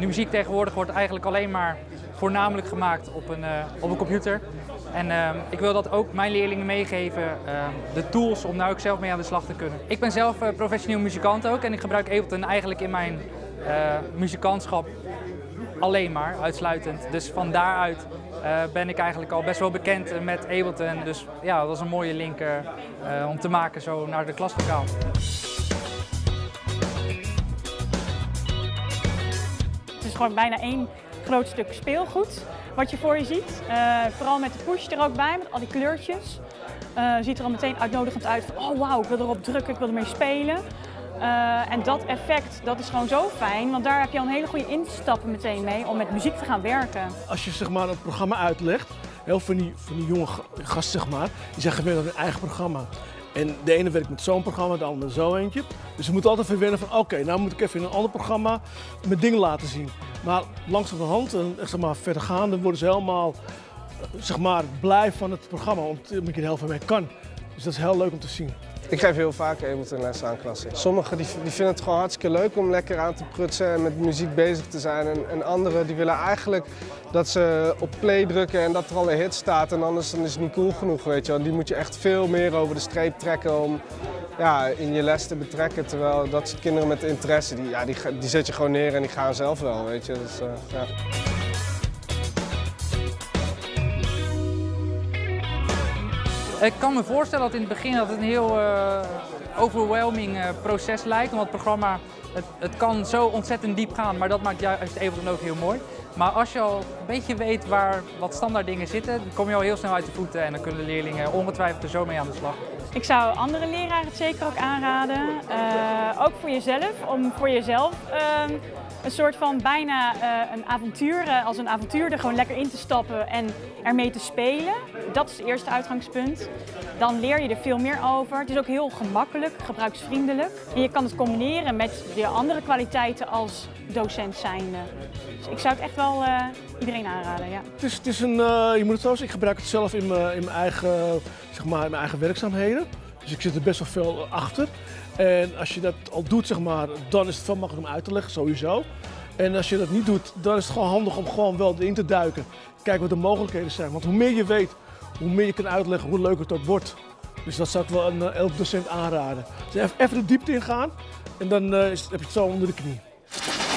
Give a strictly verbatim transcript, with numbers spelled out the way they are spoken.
muziek tegenwoordig wordt eigenlijk alleen maar voornamelijk gemaakt op een, uh, op een computer. En uh, ik wil dat ook mijn leerlingen meegeven, uh, de tools om daar ook zelf mee aan de slag te kunnen. Ik ben zelf uh, professioneel muzikant ook en ik gebruik Ableton eigenlijk in mijn uh, muzikantschap alleen maar, uitsluitend. Dus van daaruit uh, ben ik eigenlijk al best wel bekend met Ableton. Dus ja, dat was een mooie link uh, uh, om te maken zo naar de klaslokaal. Het is gewoon bijna één groot stuk speelgoed wat je voor je ziet. Uh, vooral met de push er ook bij, met al die kleurtjes. Uh, ziet er al meteen uitnodigend uit van oh wauw, ik wil erop drukken, ik wil ermee spelen. Uh, en dat effect, dat is gewoon zo fijn, want daar heb je al een hele goede instappen meteen mee om met muziek te gaan werken. Als je zeg maar, het programma uitlegt, heel veel van die, van die jonge gasten, zeg maar, die zijn gewend aan hun eigen programma. En de ene werkt met zo'n programma, de andere zo eentje. Dus je moet altijd verwennen van oké, okay, nou moet ik even in een ander programma mijn dingen laten zien. Maar langzamerhand en zeg maar, verdergaande worden ze helemaal zeg maar, blij van het programma, omdat ik er heel veel mee kan. Dus dat is heel leuk om te zien. Ik geef heel vaak Ableton les aan klassen. Sommigen die, die vinden het gewoon hartstikke leuk om lekker aan te prutsen en met muziek bezig te zijn. En, en anderen die willen eigenlijk dat ze op play drukken en dat er al een hit staat. En anders dan is het niet cool genoeg, weet je wel. Die moet je echt veel meer over de streep trekken om ja, in je les te betrekken. Terwijl dat soort kinderen met interesse, die, ja, die, die zet je gewoon neer en die gaan zelf wel, weet je. Dus, uh, ja. Ik kan me voorstellen dat in het begin dat het een heel uh, overwhelming uh, proces lijkt. Want het programma, het, het kan zo ontzettend diep gaan, maar dat maakt juist Ableton ook heel mooi. Maar als je al een beetje weet waar wat standaard dingen zitten, dan kom je al heel snel uit de voeten en dan kunnen de leerlingen ongetwijfeld er zo mee aan de slag. Ik zou andere leraren het zeker ook aanraden, uh, ook voor jezelf, om voor jezelf uh, een soort van bijna uh, een avontuur, uh, als een avontuur er gewoon lekker in te stappen en ermee te spelen. Dat is het eerste uitgangspunt. Dan leer je er veel meer over. Het is ook heel gemakkelijk, gebruiksvriendelijk. En je kan het combineren met je andere kwaliteiten als docent zijnde. Dus ik zou het echt wel uh, iedereen aanraden, ja. Het is, het is een, uh, je moet het zo zeggen, ik gebruik het zelf in mijn, in mijn, eigen, zeg maar, in mijn eigen werkzaamheden. Dus ik zit er best wel veel achter. En als je dat al doet, zeg maar, dan is het veel makkelijker om uit te leggen, sowieso. En als je dat niet doet, dan is het gewoon handig om gewoon wel erin te duiken. Kijken wat de mogelijkheden zijn. Want hoe meer je weet, hoe meer je kan uitleggen, hoe leuker het ook wordt. Dus dat zou ik wel een elke docent aanraden. Dus even de diepte in gaan en dan uh, heb je het zo onder de knie.